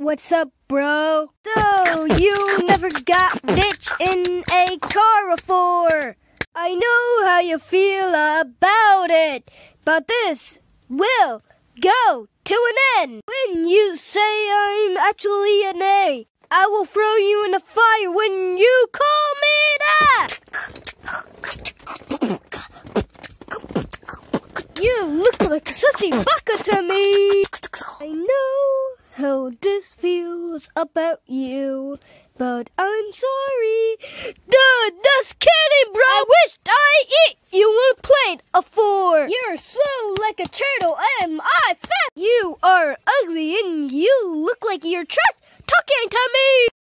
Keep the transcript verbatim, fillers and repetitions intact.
What's up, bro? So, you never got ditched in a car before. I know how you feel about it, but this will go to an end. When you say I'm actually an A, I will throw you in the fire when you call me that. You look like such a baka to me. I know how this feels about you, but I'm sorry. Duh,